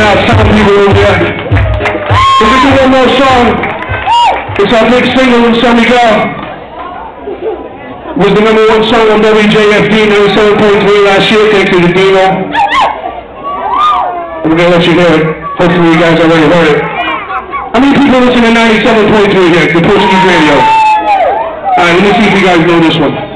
out sound people over there. We're gonna do one more song. It's our big single, So We Go. It was the #1 song on WJFD 97.3 last year, thanks to the Dino. We're gonna let you hear it. Hopefully you guys already heard it. How many people listen to 97.3 here? The Portuguese radio. Alright, let me see if you guys know this one.